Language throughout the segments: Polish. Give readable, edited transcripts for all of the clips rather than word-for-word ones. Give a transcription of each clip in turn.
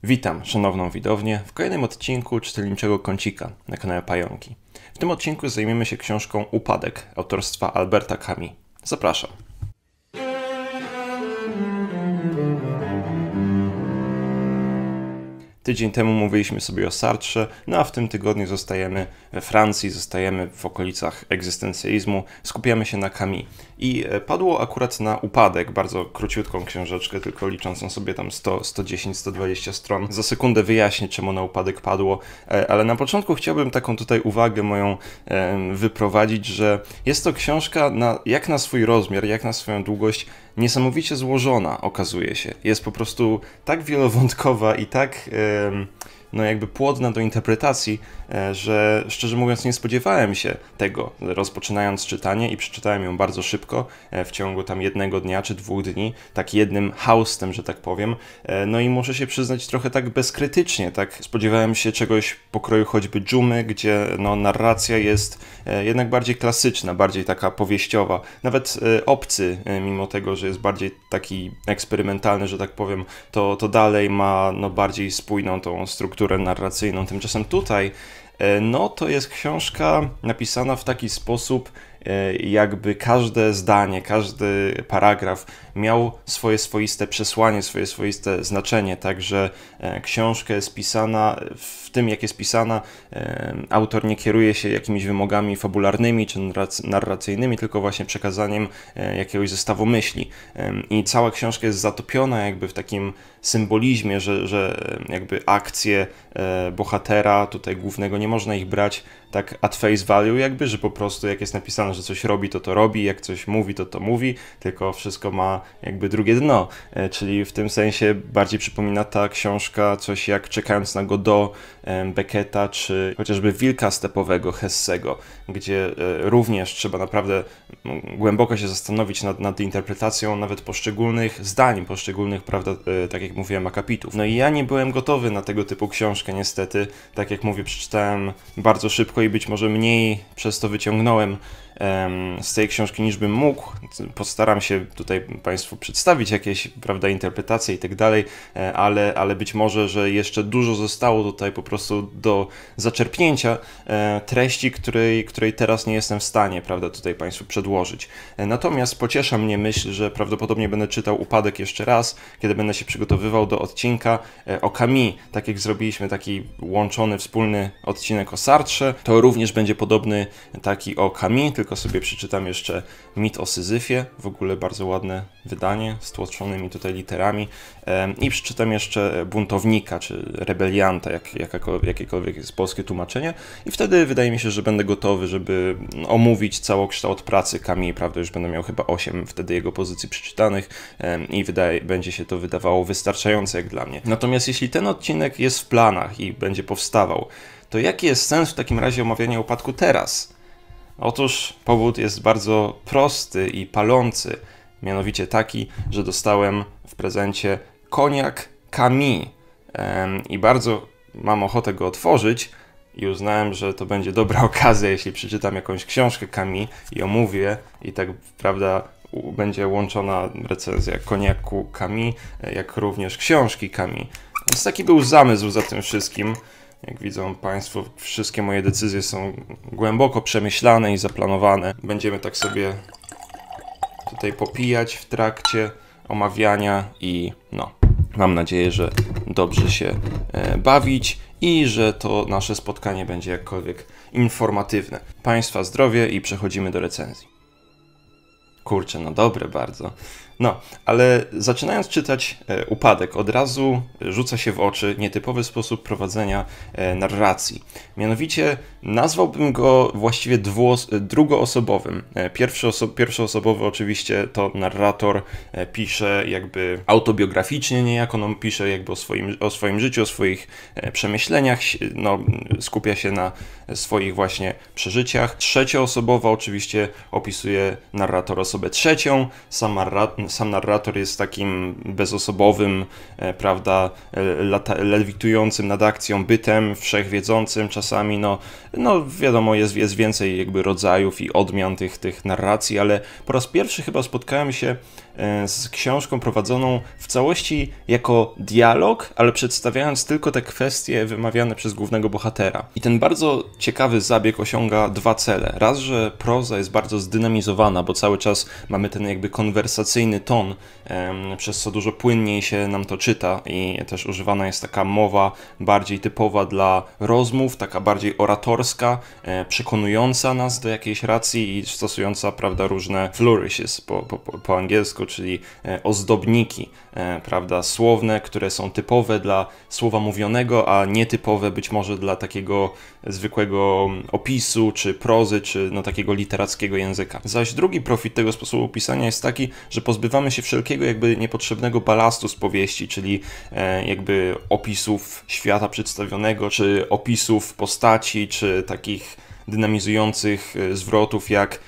Witam szanowną widownię w kolejnym odcinku czytelniczego kącika na kanale Pająki. W tym odcinku zajmiemy się książką Upadek autorstwa Alberta Camus. Zapraszam. Tydzień temu mówiliśmy sobie o Sartrze, no a w tym tygodniu zostajemy we Francji, zostajemy w okolicach egzystencjalizmu, skupiamy się na Camus. I padło akurat na Upadek, bardzo króciutką książeczkę, tylko liczącą sobie tam 110-120 stron. Za sekundę wyjaśnię, czemu na Upadek padło, ale na początku chciałbym taką tutaj uwagę moją wyprowadzić, że jest to książka jak na swój rozmiar, jak na swoją długość, niesamowicie złożona, okazuje się. Jest po prostu tak wielowątkowa i tak jakby płodna do interpretacji, że szczerze mówiąc nie spodziewałem się tego, rozpoczynając czytanie, i przeczytałem ją bardzo szybko, w ciągu tam jednego dnia czy 2 dni, tak jednym haustem, że tak powiem. No i muszę się przyznać trochę tak bezkrytycznie, tak spodziewałem się czegoś pokroju choćby Dżumy, gdzie narracja jest jednak bardziej klasyczna, bardziej taka powieściowa. Nawet Obcy, mimo tego, że jest bardziej taki eksperymentalny, że tak powiem, to dalej ma bardziej spójną tą strukturę narracyjną. Tymczasem tutaj to jest książka napisana w taki sposób, jakby każde zdanie, każdy paragraf miał swoje swoiste przesłanie, swoje swoiste znaczenie, także książka jest pisana, w tym jak jest pisana, autor nie kieruje się jakimiś wymogami fabularnymi czy narracyjnymi, tylko właśnie przekazaniem jakiegoś zestawu myśli. I cała książka jest zatopiona jakby w takim symbolizmie, że jakby akcje bohatera tutaj głównego, nie można ich brać tak at face value jakby, że po prostu jak jest napisane, że coś robi, to robi, jak coś mówi, to mówi, tylko wszystko ma jakby drugie dno, czyli w tym sensie bardziej przypomina ta książka coś jak Czekając na Godot Becketa, czy chociażby Wilka Stepowego Hessego, gdzie również trzeba naprawdę głęboko się zastanowić nad interpretacją nawet poszczególnych zdań, poszczególnych, prawda, tak jak mówiłem, akapitów. No i ja nie byłem gotowy na tego typu książkę niestety, tak jak mówię, przeczytałem bardzo szybko i być może mniej przez to wyciągnąłem z tej książki niż bym mógł. Postaram się tutaj Państwu przedstawić jakieś, prawda, interpretacje i tak dalej, ale być może, że jeszcze dużo zostało tutaj po prostu do zaczerpnięcia treści, której teraz nie jestem w stanie, prawda, tutaj Państwu przedłożyć. Natomiast pociesza mnie myśl, że prawdopodobnie będę czytał Upadek jeszcze raz, kiedy będę się przygotowywał do odcinka o Camus. Tak jak zrobiliśmy taki łączony, wspólny odcinek o Sartrze, to również będzie podobny taki o Camus, tylko sobie przeczytam jeszcze Mit o Syzyfie, w ogóle bardzo ładne wydanie z tłoczonymi tutaj literami, i przeczytam jeszcze Buntownika, czy Rebelianta, jakiekolwiek jest polskie tłumaczenie, i wtedy wydaje mi się, że będę gotowy, żeby omówić całokształt pracy Camus, prawda, już będę miał chyba 8 wtedy jego pozycji przeczytanych i będzie się to wydawało wystarczające jak dla mnie. Natomiast jeśli ten odcinek jest w planach i będzie powstawał, to jaki jest sens w takim razie omawiania Upadku teraz? Otóż powód jest bardzo prosty i palący, mianowicie taki, że dostałem w prezencie koniak Camus i bardzo mam ochotę go otworzyć i uznałem, że to będzie dobra okazja, jeśli przeczytam jakąś książkę Camus i omówię i tak, prawda, będzie łączona recenzja koniaku Camus, jak również książki Camus. Więc taki był zamysł za tym wszystkim. Jak widzą Państwo, wszystkie moje decyzje są głęboko przemyślane i zaplanowane. Będziemy tak sobie tutaj popijać w trakcie omawiania i mam nadzieję, że dobrze się bawić i że to nasze spotkanie będzie jakkolwiek informatywne. Państwa zdrowie i przechodzimy do recenzji. Kurczę, dobre bardzo. Ale zaczynając czytać Upadek, od razu rzuca się w oczy nietypowy sposób prowadzenia narracji. Mianowicie nazwałbym go właściwie drugoosobowym. Pierwszoosobowy oczywiście to narrator pisze jakby autobiograficznie niejako, pisze jakby o swoim życiu, o swoich przemyśleniach, skupia się na swoich właśnie przeżyciach. Trzecioosobowa oczywiście opisuje narrator osobę trzecią, sam sam narrator jest takim bezosobowym, prawda, lewitującym nad akcją bytem, wszechwiedzącym czasami, no wiadomo, jest więcej jakby rodzajów i odmian tych narracji, ale po raz pierwszy chyba spotkałem się z książką prowadzoną w całości jako dialog, ale przedstawiając tylko te kwestie wymawiane przez głównego bohatera. I ten bardzo ciekawy zabieg osiąga dwa cele. Raz, że proza jest bardzo zdynamizowana, bo cały czas mamy ten jakby konwersacyjny ton, przez co dużo płynniej się nam to czyta i też używana jest taka mowa bardziej typowa dla rozmów, taka bardziej oratorska, przekonująca nas do jakiejś racji i stosująca, prawda, różne flourishes po angielsku, czyli ozdobniki, prawda, słowne, które są typowe dla słowa mówionego, a nietypowe być może dla takiego zwykłego opisu, czy prozy, czy takiego literackiego języka. Zaś drugi profit tego sposobu pisania jest taki, że pozbywamy się wszelkiego jakby niepotrzebnego balastu z powieści, czyli jakby opisów świata przedstawionego, czy opisów postaci, czy takich dynamizujących zwrotów jak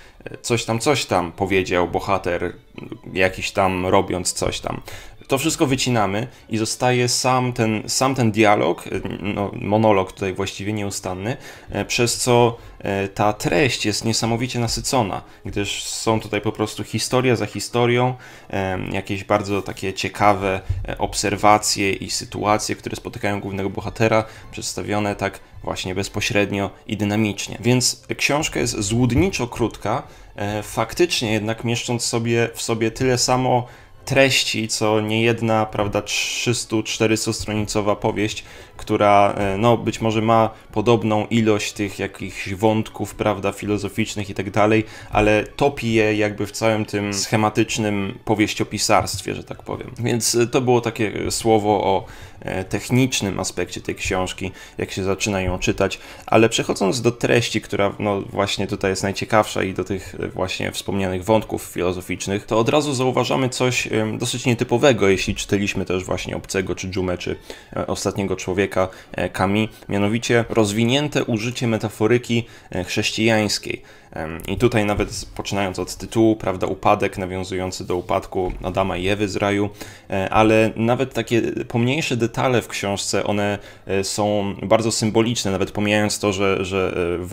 coś tam powiedział bohater, jakiś tam robiąc coś tam. To wszystko wycinamy i zostaje sam ten dialog, monolog tutaj właściwie nieustanny, przez co ta treść jest niesamowicie nasycona, gdyż są tutaj po prostu historia za historią, jakieś bardzo takie ciekawe obserwacje i sytuacje, które spotykają głównego bohatera, przedstawione tak właśnie bezpośrednio i dynamicznie. Więc książka jest złudniczo krótka, faktycznie jednak mieszcząc w sobie tyle samo treści, co niejedna, prawda, 300-400 stronicowa powieść, która być może ma podobną ilość tych jakichś wątków, prawda, filozoficznych i tak dalej, ale topi je jakby w całym tym schematycznym powieściopisarstwie, że tak powiem. Więc to było takie słowo o technicznym aspekcie tej książki, jak się zaczyna ją czytać, ale przechodząc do treści, która właśnie tutaj jest najciekawsza i do tych właśnie wspomnianych wątków filozoficznych, to od razu zauważamy coś dosyć nietypowego, jeśli czytaliśmy też właśnie Obcego, czy Dżumę, czy Ostatniego Człowieka Camus, mianowicie rozwinięte użycie metaforyki chrześcijańskiej. I tutaj nawet poczynając od tytułu, prawda, upadek nawiązujący do upadku Adama i Ewy z raju, ale nawet takie pomniejsze detale w książce, one są bardzo symboliczne, nawet pomijając to, że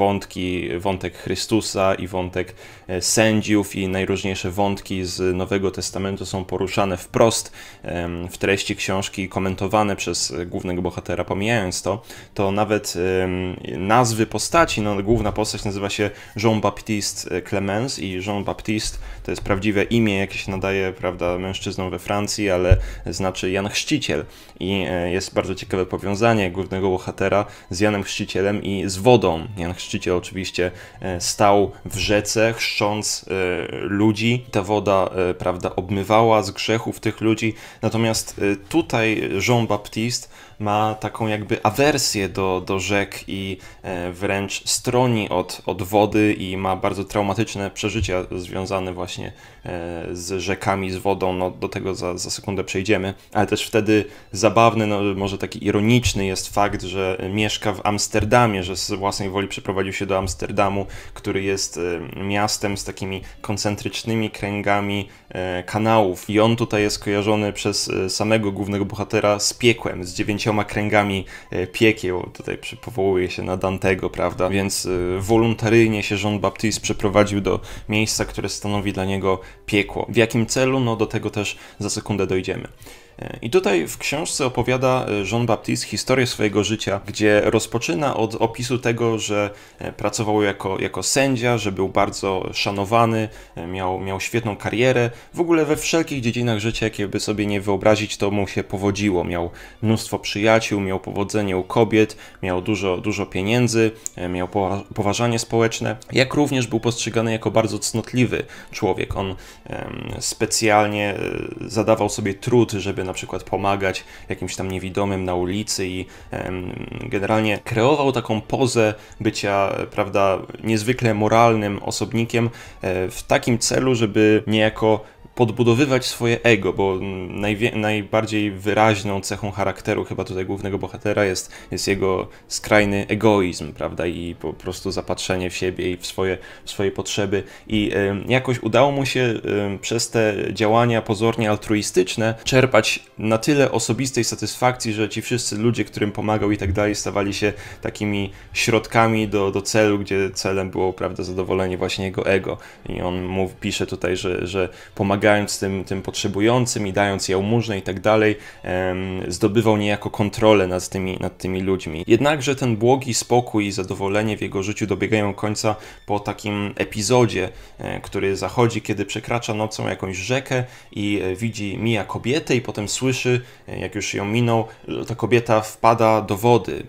wątek Chrystusa i wątek sędziów i najróżniejsze wątki z Nowego Testamentu są poruszane wprost w treści książki i komentowane przez głównego bohatera. Pomijając to nawet nazwy postaci, główna postać nazywa się Jean-Baptiste Clemens i Jean-Baptiste to jest prawdziwe imię, jakie się nadaje, prawda, mężczyznom we Francji, ale znaczy Jan Chrzciciel i jest bardzo ciekawe powiązanie głównego bohatera z Janem Chrzcicielem i z wodą. Jan Chrzciciel oczywiście stał w rzece, chrzcząc ludzi. Ta woda, prawda, obmywała z grzechów tych ludzi, natomiast tutaj Jean-Baptiste ma taką jakby awersję do rzek i wręcz stroni od wody i ma bardzo traumatyczne przeżycia związane właśnie z rzekami, z wodą. Do tego za sekundę przejdziemy, ale też wtedy zabawny, może taki ironiczny jest fakt, że mieszka w Amsterdamie, że z własnej woli przeprowadził się do Amsterdamu, który jest miastem z takimi koncentrycznymi kręgami kanałów i on tutaj jest kojarzony przez samego głównego bohatera z piekłem, z 9 kręgami piekieł. Tutaj powołuje się na Dantego, prawda? Więc wolontaryjnie się Jean-Baptiste przeprowadził do miejsca, które stanowi dla niego piekło. W jakim celu? Do tego też za sekundę dojdziemy. I tutaj w książce opowiada Jean-Baptiste historię swojego życia, gdzie rozpoczyna od opisu tego, że pracował jako sędzia, że był bardzo szanowany, miał świetną karierę. W ogóle we wszelkich dziedzinach życia, jakie by sobie nie wyobrazić, to mu się powodziło. Miał mnóstwo przyjaciół, miał powodzenie u kobiet, miał dużo pieniędzy, miał poważanie społeczne, jak również był postrzegany jako bardzo cnotliwy człowiek. On specjalnie zadawał sobie trud, żeby na przykład pomagać jakimś tam niewidomym na ulicy i generalnie kreował taką pozę bycia, prawda, niezwykle moralnym osobnikiem w takim celu, żeby niejako podbudowywać swoje ego, bo najbardziej wyraźną cechą charakteru chyba tutaj głównego bohatera jest jego skrajny egoizm, prawda, i po prostu zapatrzenie w siebie i w swoje potrzeby i jakoś udało mu się przez te działania pozornie altruistyczne czerpać na tyle osobistej satysfakcji, że ci wszyscy ludzie, którym pomagał i tak dalej, stawali się takimi środkami do celu, gdzie celem było, prawda, zadowolenie właśnie jego ego. I on pisze tutaj, że pomagając tym potrzebującym i dając jałmużnę i tak dalej, zdobywał niejako kontrolę nad tymi ludźmi. Jednakże ten błogi spokój i zadowolenie w jego życiu dobiegają końca po takim epizodzie, który zachodzi, kiedy przekracza nocą jakąś rzekę i mija kobietę i potem słyszy, jak już ją minął, ta kobieta wpada do wody,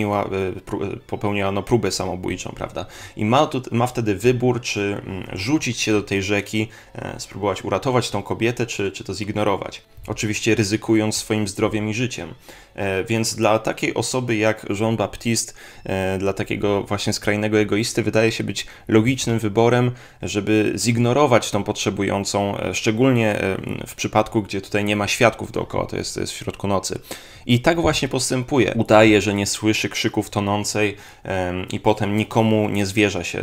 popełniła próbę samobójczą, prawda? I ma wtedy wybór, czy rzucić się do tej rzeki, spróbować uratować tą kobietę, czy to zignorować. Oczywiście ryzykując swoim zdrowiem i życiem. Więc dla takiej osoby jak Jean-Baptiste, dla takiego właśnie skrajnego egoisty, wydaje się być logicznym wyborem, żeby zignorować tą potrzebującą, szczególnie w przypadku, gdzie tutaj nie ma świadków dookoła, to jest w środku nocy. I tak właśnie postępuje. Udaje, że nie słyszy krzyków tonącej i potem nikomu nie zwierza się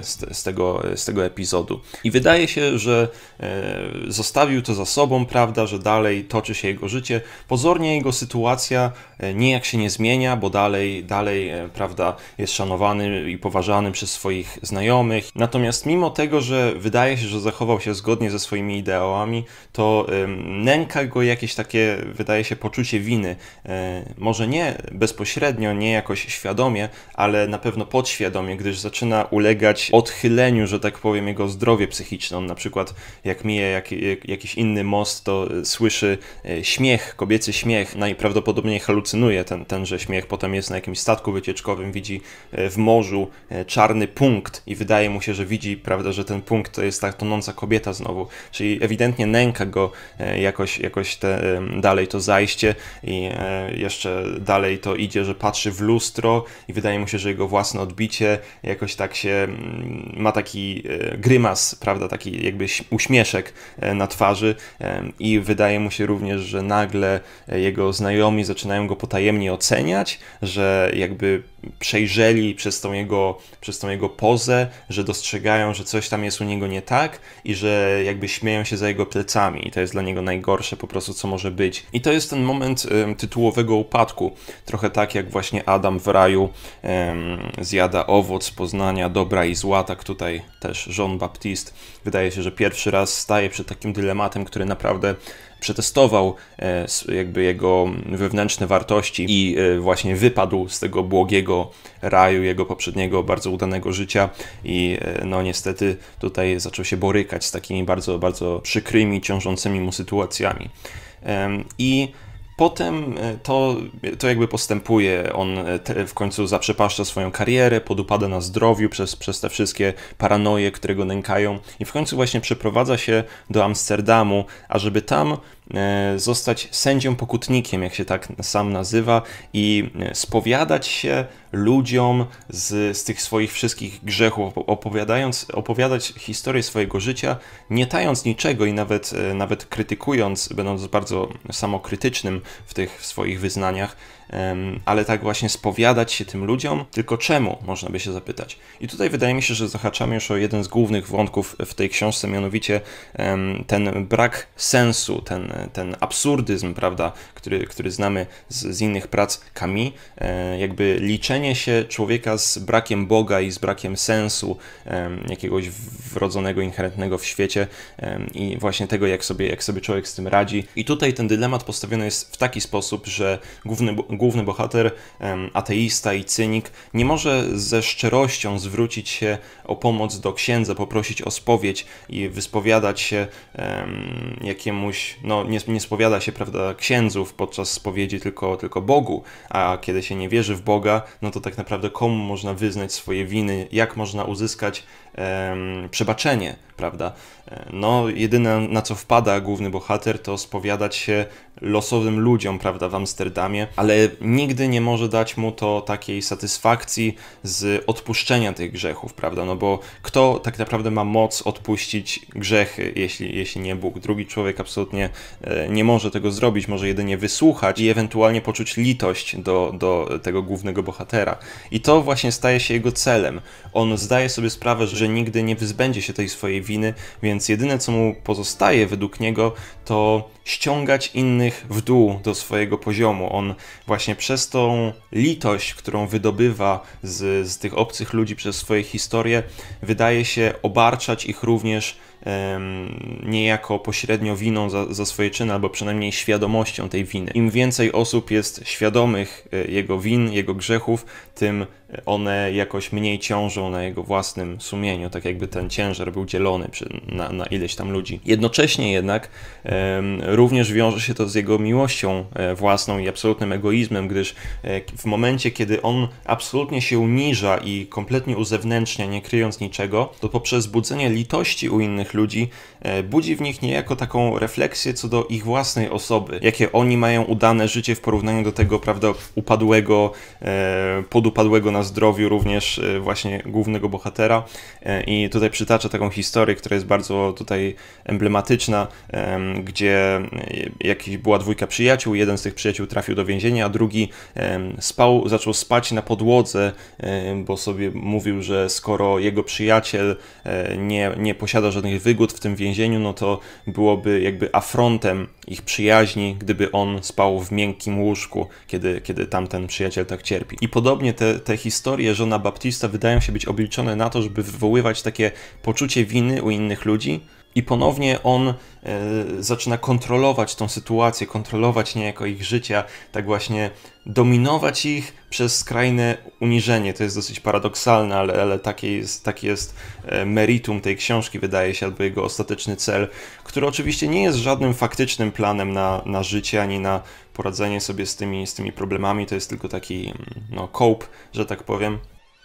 z tego epizodu. I wydaje się, że zostawił to za sobą, prawda, że dalej toczy się jego życie. Pozornie jego sytuacja nijak się nie zmienia, bo dalej, prawda, jest szanowany i poważany przez swoich znajomych. Natomiast mimo tego, że wydaje się, że zachował się zgodnie ze swoimi ideałami, to nęka go jakieś takie, wydaje się, poczucie winy. Może nie bezpośrednio, nie jakoś świadomie, ale na pewno podświadomie, gdyż zaczyna ulegać odchyleniu, że tak powiem, jego zdrowie psychiczne. On na przykład, jak mija jakiś inny most, to słyszy śmiech, kobiecy śmiech, najprawdopodobniej halucynuje tenże śmiech, potem jest na jakimś statku wycieczkowym, widzi w morzu czarny punkt i wydaje mu się, że widzi, prawda, że ten punkt to jest ta tonąca kobieta znowu, czyli ewidentnie nęka go jakoś dalej to zajście i jeszcze dalej to idzie, że patrzy w lustro i wydaje mu się, że jego własne odbicie jakoś tak się ma taki grymas, prawda, taki jakby uśmieszek na twarzy i wydaje mu się również, że nagle jego znajomi zaczynają go potajemnie oceniać, że jakby przejrzeli przez tą jego pozę, że dostrzegają, że coś tam jest u niego nie tak i że jakby śmieją się za jego plecami i to jest dla niego najgorsze po prostu, co może być. I to jest ten moment tytułowego upadku. Trochę tak jak właśnie Adam w raju zjada owoc poznania dobra i zła, tak tutaj też Jean-Baptiste wydaje się, że pierwszy raz staje przed takim dylematem, który naprawdę przetestował jakby jego wewnętrzne wartości i właśnie wypadł z tego błogiego raju, jego poprzedniego bardzo udanego życia i no niestety tutaj zaczął się borykać z takimi bardzo, bardzo przykrymi, ciążącymi mu sytuacjami. I potem to jakby postępuje, on w końcu zaprzepaszcza swoją karierę, podupada na zdrowiu przez te wszystkie paranoje, które go nękają i w końcu właśnie przeprowadza się do Amsterdamu, ażeby tam zostać sędzią pokutnikiem, jak się tak sam nazywa i spowiadać się ludziom z tych swoich wszystkich grzechów, opowiadać historię swojego życia, nie tając niczego i nawet krytykując, będąc bardzo samokrytycznym w tych swoich wyznaniach, ale tak właśnie spowiadać się tym ludziom, tylko czemu, można by się zapytać. I tutaj wydaje mi się, że zahaczamy już o jeden z głównych wątków w tej książce, mianowicie ten brak sensu, ten absurdyzm, prawda, który znamy z innych prac Camus, jakby liczenie się człowieka z brakiem Boga i z brakiem sensu, jakiegoś wrodzonego, inherentnego w świecie i właśnie tego, jak sobie człowiek z tym radzi. I tutaj ten dylemat postawiony jest w taki sposób, że główny bohater, ateista i cynik, nie może ze szczerością zwrócić się o pomoc do księdza, poprosić o spowiedź i wyspowiadać się jakiemuś, no nie spowiada się, prawda, księdzów podczas spowiedzi, tylko Bogu, a kiedy się nie wierzy w Boga, no to tak naprawdę komu można wyznać swoje winy, jak można uzyskać przebaczenie, prawda? No, jedyne na co wpada główny bohater, to spowiadać się losowym ludziom, prawda, w Amsterdamie, ale nigdy nie może dać mu to takiej satysfakcji z odpuszczenia tych grzechów, prawda? No bo kto tak naprawdę ma moc odpuścić grzechy, jeśli nie Bóg? Drugi człowiek absolutnie nie może tego zrobić, może jedynie wysłuchać i ewentualnie poczuć litość do tego głównego bohatera. I to właśnie staje się jego celem. On zdaje sobie sprawę, że nigdy nie wyzbędzie się tej swojej winy, więc jedyne co mu pozostaje według niego, to ściągać innych w dół do swojego poziomu. On właśnie przez tą litość, którą wydobywa z tych obcych ludzi przez swoje historie, wydaje się obarczać ich również niejako pośrednio winą za swoje czyny, albo przynajmniej świadomością tej winy. Im więcej osób jest świadomych jego win, jego grzechów, tym one jakoś mniej ciążą na jego własnym sumieniu, tak jakby ten ciężar był dzielony na ileś tam ludzi. Jednocześnie jednak również wiąże się to z jego miłością własną i absolutnym egoizmem, gdyż w momencie, kiedy on absolutnie się uniża i kompletnie uzewnętrznia, nie kryjąc niczego, to poprzez budzenie litości u innych ludzi budzi w nich niejako taką refleksję co do ich własnej osoby, jakie oni mają udane życie w porównaniu do tego, prawda, upadłego, podupadłego na zdrowiu również właśnie głównego bohatera. I tutaj przytacza taką historię, która jest bardzo tutaj emblematyczna, gdzie była dwójka przyjaciół, jeden z tych przyjaciół trafił do więzienia, a drugi zaczął spać na podłodze, bo sobie mówił, że skoro jego przyjaciel nie posiada żadnych wygód w tym więzieniu, no to byłoby jakby afrontem ich przyjaźni, gdyby on spał w miękkim łóżku, kiedy tamten przyjaciel tak cierpi. I podobnie te historie Jeana Baptista wydają się być obliczone na to, żeby wywoływać takie poczucie winy u innych ludzi, i ponownie on zaczyna kontrolować tą sytuację, kontrolować niejako ich życia, tak właśnie dominować ich przez skrajne uniżenie. To jest dosyć paradoksalne, ale taki jest meritum tej książki, wydaje się, albo jego ostateczny cel, który oczywiście nie jest żadnym faktycznym planem na życie, ani na poradzenie sobie z tymi problemami. To jest tylko taki cope, że tak powiem.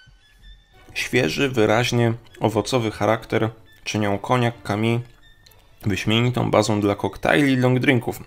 Świeży, wyraźnie owocowy charakter czynią koniak Camille wyśmienitą bazą dla koktajli i long drinków.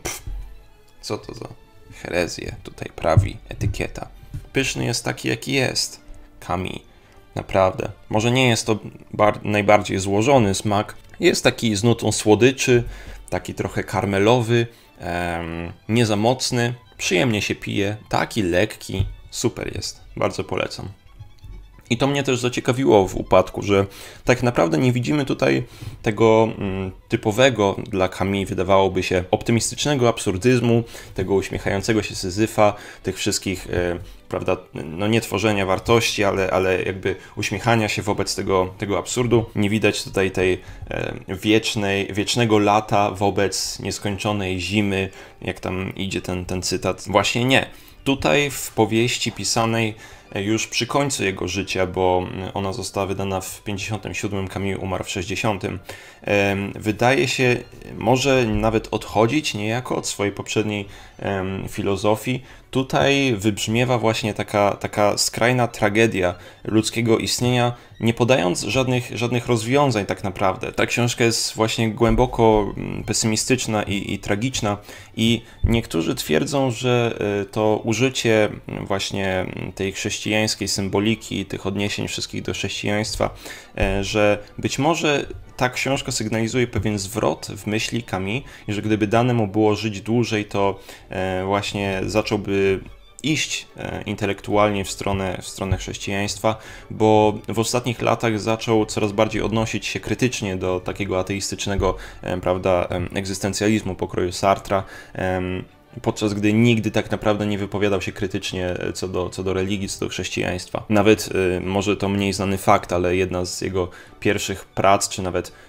Co to za herezję tutaj prawi etykieta. Pyszny jest taki, jaki jest. Camille. Naprawdę. Może nie jest to najbardziej złożony smak. Jest taki z nutą słodyczy, taki trochę karmelowy, nie za mocny. Przyjemnie się pije. Taki lekki. Super jest. Bardzo polecam. I to mnie też zaciekawiło w upadku, że tak naprawdę nie widzimy tutaj tego typowego dla Camille, wydawałoby się, optymistycznego absurdyzmu, tego uśmiechającego się Syzyfa, tych wszystkich, prawda, no nie tworzenia wartości, ale jakby uśmiechania się wobec tego absurdu. Nie widać tutaj tej wiecznego lata wobec nieskończonej zimy, jak tam idzie ten cytat. Właśnie nie. Tutaj w powieści pisanej już przy końcu jego życia, bo ona została wydana w 57, Camille umarł w 60. Wydaje się, może nawet odchodzić niejako od swojej poprzedniej filozofii. Tutaj wybrzmiewa właśnie taka skrajna tragedia ludzkiego istnienia, nie podając żadnych rozwiązań tak naprawdę. Ta książka jest właśnie głęboko pesymistyczna i tragiczna i niektórzy twierdzą, że to użycie właśnie tej chrześcijańskiej symboliki, tych odniesień wszystkich do chrześcijaństwa, że być może ta książka sygnalizuje pewien zwrot w myśli Camille i że gdyby dane mu było żyć dłużej, to właśnie zacząłby iść intelektualnie w stronę chrześcijaństwa, bo w ostatnich latach zaczął coraz bardziej odnosić się krytycznie do takiego ateistycznego, prawda, egzystencjalizmu pokroju Sartra, podczas gdy nigdy tak naprawdę nie wypowiadał się krytycznie co do religii, co do chrześcijaństwa. Nawet może to mniej znany fakt, ale jedna z jego pierwszych prac, czy nawet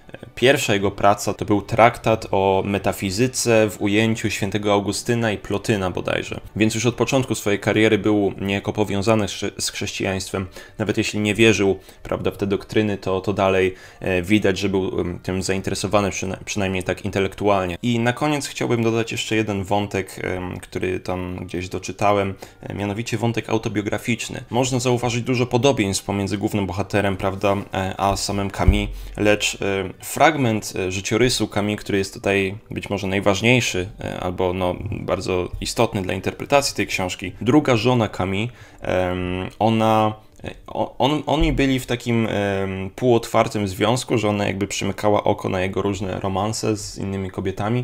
Pierwsza jego praca to był traktat o metafizyce w ujęciu świętego Augustyna i Plotyna bodajże. Więc już od początku swojej kariery był niejako powiązany z chrześcijaństwem. Nawet jeśli nie wierzył, prawda, w te doktryny, to dalej widać, że był tym zainteresowany, przynajmniej tak intelektualnie. I na koniec chciałbym dodać jeszcze jeden wątek, który tam gdzieś doczytałem, mianowicie wątek autobiograficzny. Można zauważyć dużo podobieństw pomiędzy głównym bohaterem, prawda, a samym Camus, lecz fragment życiorysu Camus, który jest tutaj być może najważniejszy, albo no, bardzo istotny dla interpretacji tej książki. Druga żona Camus, oni byli w takim półotwartym związku, że ona jakby przymykała oko na jego różne romanse z innymi kobietami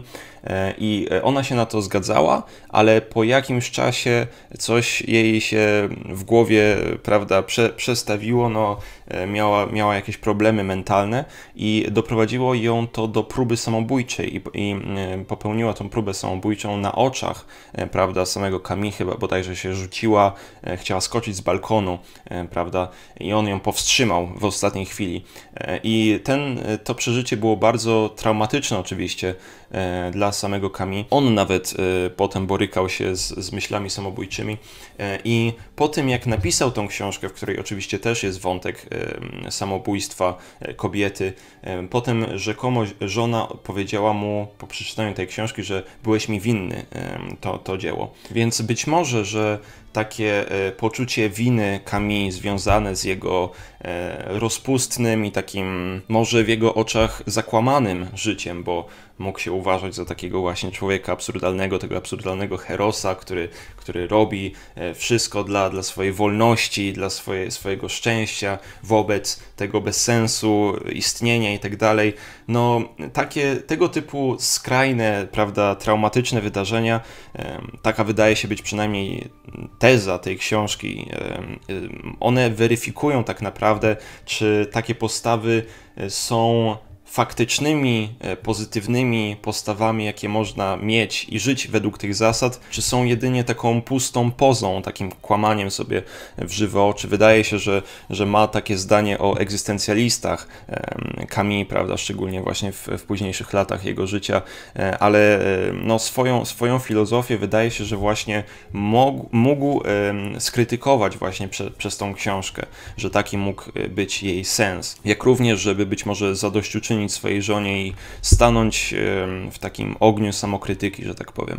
i ona się na to zgadzała, ale po jakimś czasie coś jej się w głowie, prawda, przestawiło, no, miała jakieś problemy mentalne i doprowadziło ją to do próby samobójczej i popełniła tą próbę samobójczą na oczach, prawda, samego Camus, chyba bodajże się rzuciła, chciała skoczyć z balkonu, prawda, i on ją powstrzymał w ostatniej chwili. I to przeżycie było bardzo traumatyczne oczywiście dla samego Camus. On nawet potem borykał się z myślami samobójczymi i po tym, jak napisał tą książkę, w której oczywiście też jest wątek samobójstwa kobiety, potem rzekomo żona powiedziała mu po przeczytaniu tej książki, że byłeś mi winny to dzieło. Więc być może, że takie poczucie winy Camus związane z jego rozpustnym i takim może w jego oczach zakłamanym życiem, bo mógł się uważać za takiego właśnie człowieka absurdalnego, tego absurdalnego herosa, który robi wszystko dla swojej wolności, dla swojego szczęścia wobec tego bezsensu istnienia i tak dalej. No, tego typu skrajne, prawda, traumatyczne wydarzenia, taka wydaje się być przynajmniej teza tej książki, one weryfikują tak naprawdę, czy takie postawy są faktycznymi, pozytywnymi postawami, jakie można mieć i żyć według tych zasad, czy są jedynie taką pustą pozą, takim kłamaniem sobie w żywe oczy. Wydaje się, że ma takie zdanie o egzystencjalistach Camus, prawda, szczególnie właśnie w późniejszych latach jego życia, ale no, swoją filozofię wydaje się, że właśnie mógł skrytykować właśnie przez tą książkę, że taki mógł być jej sens. Jak również, żeby być może zadośćuczynić swojej żonie i stanąć w takim ogniu samokrytyki, że tak powiem.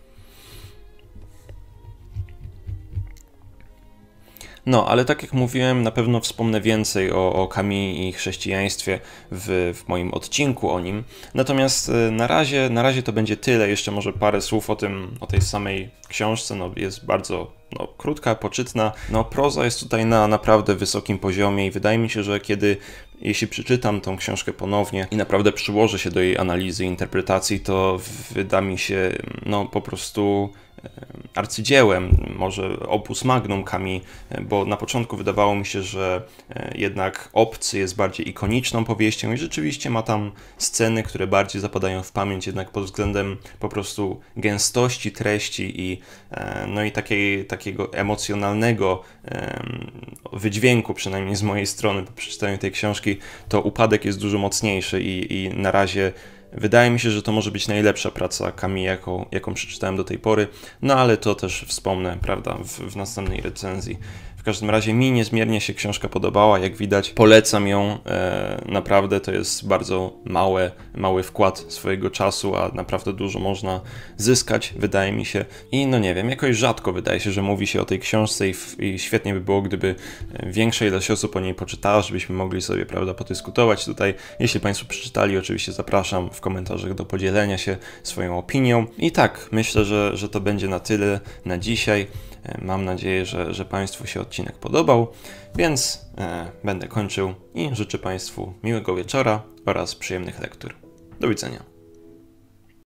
No, ale tak jak mówiłem, na pewno wspomnę więcej o Camus i chrześcijaństwie w moim odcinku o nim. Natomiast na razie to będzie tyle. Jeszcze może parę słów o tej samej książce. No, jest bardzo krótka, poczytna. No, proza jest tutaj na naprawdę wysokim poziomie i wydaje mi się, że jeśli przeczytam tą książkę ponownie i naprawdę przyłożę się do jej analizy i interpretacji, to wyda mi się po prostu arcydziełem, może opus magnum Camus, bo na początku wydawało mi się, że jednak Obcy jest bardziej ikoniczną powieścią i rzeczywiście ma tam sceny, które bardziej zapadają w pamięć, jednak pod względem po prostu gęstości treści i takiego emocjonalnego wydźwięku, przynajmniej z mojej strony po przeczytaniu tej książki, to Upadek jest dużo mocniejszy i na razie wydaje mi się, że to może być najlepsza praca Camus, jaką przeczytałem do tej pory, no ale to też wspomnę, prawda, w następnej recenzji. W każdym razie mi niezmiernie się książka podobała, jak widać. Polecam ją, naprawdę to jest bardzo mały wkład swojego czasu, a naprawdę dużo można zyskać, wydaje mi się. I no nie wiem, jakoś rzadko wydaje się, że mówi się o tej książce i świetnie by było, gdyby większa ilość osób o niej poczytała, żebyśmy mogli sobie, prawda, podyskutować tutaj. Jeśli Państwo przeczytali, oczywiście zapraszam w komentarzach do podzielenia się swoją opinią. I tak, myślę, że to będzie na tyle na dzisiaj. Mam nadzieję, że Państwu się odcinek podobał, więc będę kończył i życzę Państwu miłego wieczora oraz przyjemnych lektur. Do widzenia.